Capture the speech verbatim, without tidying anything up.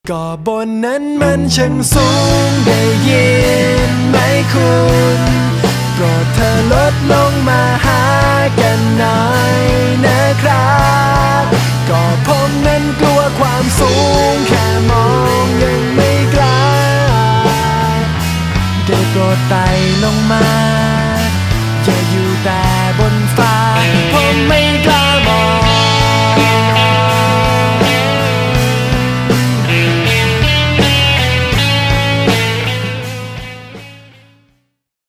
ก็บนนั้นมันช่างสูงได้ยินไหมคุณโปรดเธอลดลงมาหากันหน่อยนะครับก็ผมนั้นกลัวความสูงแค่มองยังไม่กล้าได้โปรดไต่ลงมา